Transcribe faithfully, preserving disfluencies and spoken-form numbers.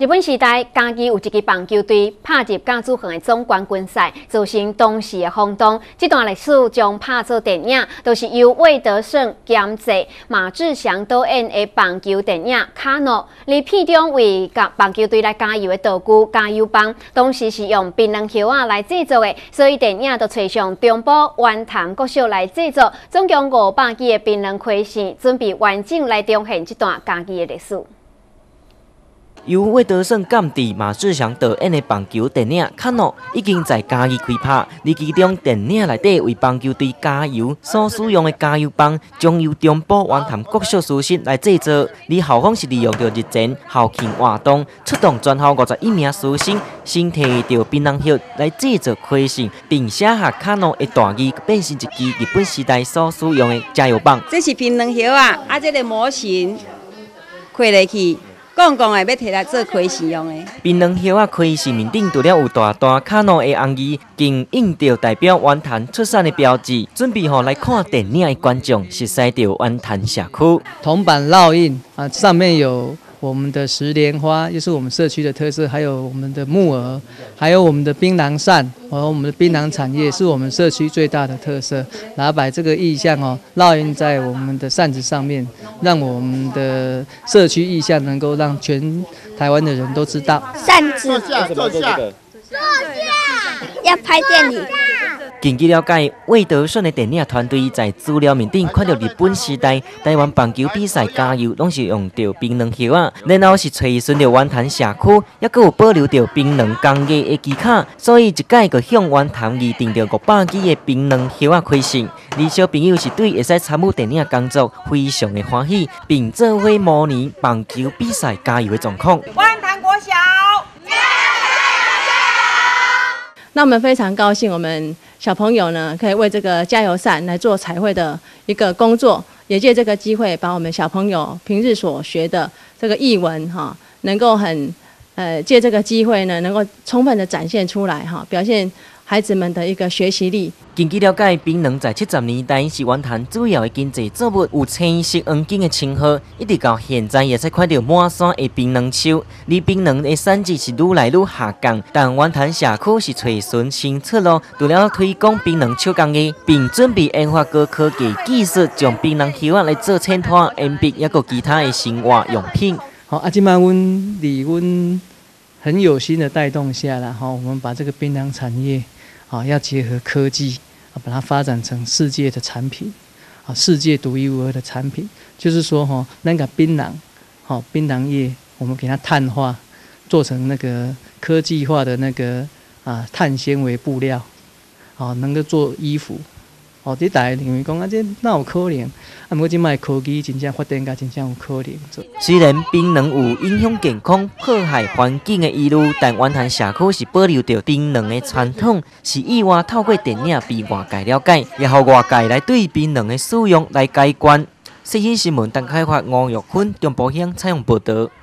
日本时代家己有一支棒球队拍入甲子园的总冠军赛，造成当时的轰动。这段历史将拍做电影，都、就是由魏德胜监制、马志祥导演的棒球电影《卡诺》。而片中为棒球队来加油的道具加油棒，当时是用槟榔叶仔来制作的，所以电影就找上中部湾潭国小来制作，总共五百支的槟榔开线，准备完整来重现这段家己的历史。 由魏德胜监制、马志祥导演的棒球电影《卡诺》已经在嘉义开拍。而其中电影内底为棒球队加油所使用的加油棒，将由中部湾潭国小师生来制作。而校方是利用着日前校庆活动，出动全校五十一名师生，先摕着槟榔叶来制作开线，并写下“卡诺”的大字，变成一支日本时代所使用的加油棒。 这是槟榔叶啊，啊，这个模型开落去。 讲讲的要摕来做开线用的。 槟榔叶啊，开线面顶除了有大大卡诺的红字，更印着代表湾潭出产的标志，准备吼来看电影的观众熟悉着湾潭社区。 铜板烙印啊，上面有我们的石莲花，又是我们社区的特色，还有我们的木耳，还有我们的槟榔扇，还有我们的槟榔产业，是我们社区最大的特色。然后把这个意象哦烙印在我们的扇子上面，让我们的社区意象能够让全台湾的人都知道。 扇子，坐下，坐下，坐下，要拍电影。 根据了解，魏德胜的电影团队在资料面顶看到日本时代台湾棒球比赛加油，拢是用着槟榔叶啊，然后是找寻着湾潭社区，也阁有保留着槟榔工艺的技巧，所以一届就向湾潭拟定着五百支的槟榔叶啊开线。而小朋友是对会使参与电影工作非常的欢喜，并做伙模拟棒球比赛加油的状况。 湾潭国小。 那我们非常高兴，我们小朋友呢可以为这个加油扇来做彩绘的一个工作，也借这个机会把我们小朋友平日所学的这个译文哈，能够很呃借这个机会呢，能够充分的展现出来哈，表现孩子们的一个学习力。 根据了解，槟榔在七十年代是湾潭主要的经济作物，有青色黄金的称号，一直到现在也使看到满山的槟榔树。而槟榔的产值是愈来愈下降，但湾潭社区是找寻新出路，除了推广槟榔手工艺，并准备研发高科技技术，将槟榔叶仔来做铅拖、鉛笔，也有其他的生活用品。 好，啊，今摆阮伫阮很有心的带动下啦，哈，我们把这个槟榔产业。 啊，要结合科技啊，把它发展成世界的产品，啊，世界独一无二的产品。就是说，哈，那个槟榔，好，槟榔叶，我们给它碳化，做成那个科技化的那个啊碳纤维布料，啊，能够做衣服。哦，这大家认为讲啊，这哪有可能？啊，不过即卖科技真正发展甲真正有可能做。 虽然槟榔有影响健康、破坏环境的疑虑，但湾潭社区是保留着槟榔的传统，是意外透过电影被外界了解，也让外界来对槟榔的使用来改观。细新新闻邓开发、吴玉坤、中部乡采访报道。